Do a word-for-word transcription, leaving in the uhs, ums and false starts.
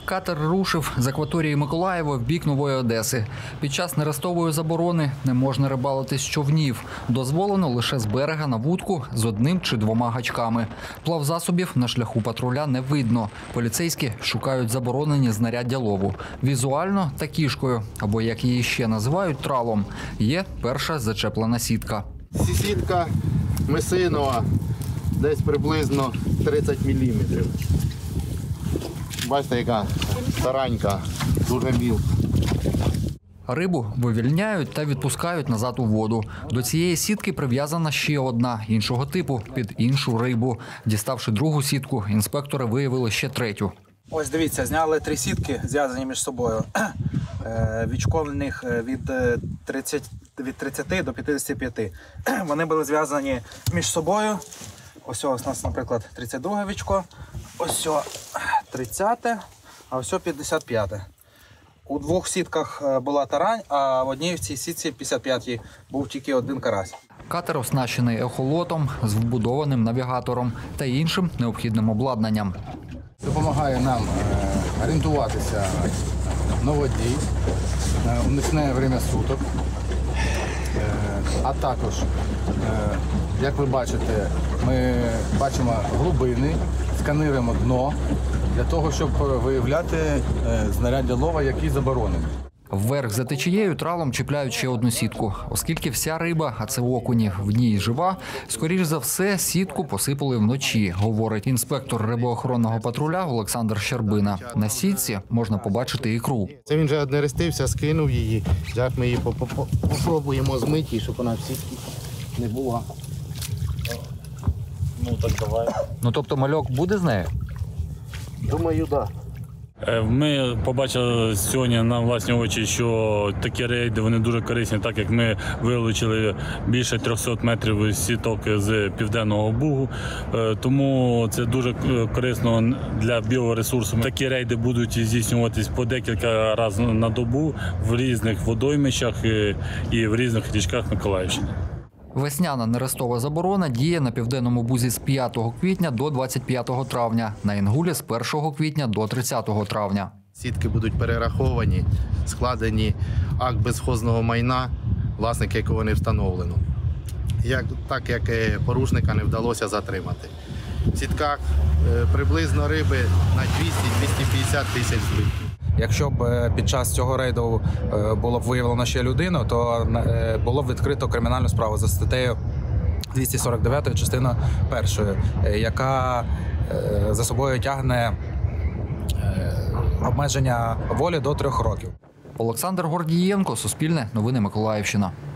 Катер рушив з акваторії Миколаєва в бік Нової Одеси. Під час нерестової заборони не можна рибалити з човнів. Дозволено лише з берега на вудку з одним чи двома гачками. Плавзасобів на шляху патруля не видно. Поліцейські шукають заборонені знаряддя лову. Візуально та кішкою, або як її ще називають тралом, є перша зачеплена сітка. Сітка месинова, десь приблизно тридцять міліметрів. Бачите, яка старанька, дуже мілка. Рибу вивільняють та відпускають назад у воду. До цієї сітки прив'язана ще одна, іншого типу, під іншу рибу. Діставши другу сітку, інспектори виявили ще третю. Ось дивіться, зняли три сітки, зв'язані між собою. Відшковлених від тридцяти до п'ятдесяти п'яти. Вони були зв'язані між собою. Ось ось у нас, наприклад, тридцять друге вічко, ось тридцяте, а ось п'ятдесят п'яте. У двох сітках була тарань, а в одній в цій сітці п'ятдесят п'ятій був тільки один карась. Катер оснащений ехолотом з вбудованим навігатором та іншим необхідним обладнанням. Допомагає нам орієнтуватися на воді, в нічне время суток. А також, як ви бачите, ми бачимо глибини, сканируємо дно для того, щоб виявляти знаряддя лова, які заборонені. Вверх за течією тралом чіпляють ще одну сітку. Оскільки вся риба, а це окуні, в ній жива, скоріш за все, сітку посипали вночі, говорить інспектор рибоохоронного патруля Олександр Щербина. На сітці можна побачити ікру. Це він вже однерестився, скинув її. Зараз ми її попробуємо змити, щоб вона в сітці не була. Ну так давай. Ну тобто мальок буде з нею? Думаю, так. Да. Ми побачили сьогодні на власні очі, що такі рейди вони дуже корисні, так як ми вилучили більше трьохсот метрів сіток з Південного Бугу. Тому це дуже корисно для біоресурсу. Такі рейди будуть здійснюватись по декілька разів на добу в різних водоймищах і в різних річках Миколаївщини. Весняна нерестова заборона діє на Південному Бузі з п'ятого квітня до двадцять п'ятого травня, на Інгулі з першого квітня до тридцятого травня. Сітки будуть перераховані, складені акт безхозного майна, власника якого не встановлено. Як, так як порушника не вдалося затримати. В сітках приблизно риби на двісті - двісті п'ятдесят тисяч збитків. Якщо б під час цього рейду було б виявлено ще людину, то було б відкрито кримінальну справу за статтею двісті сорок дев'ять частина першою, яка за собою тягне обмеження волі до трьох років. Олександр Гордієнко, Суспільне, Новини Миколаївщина.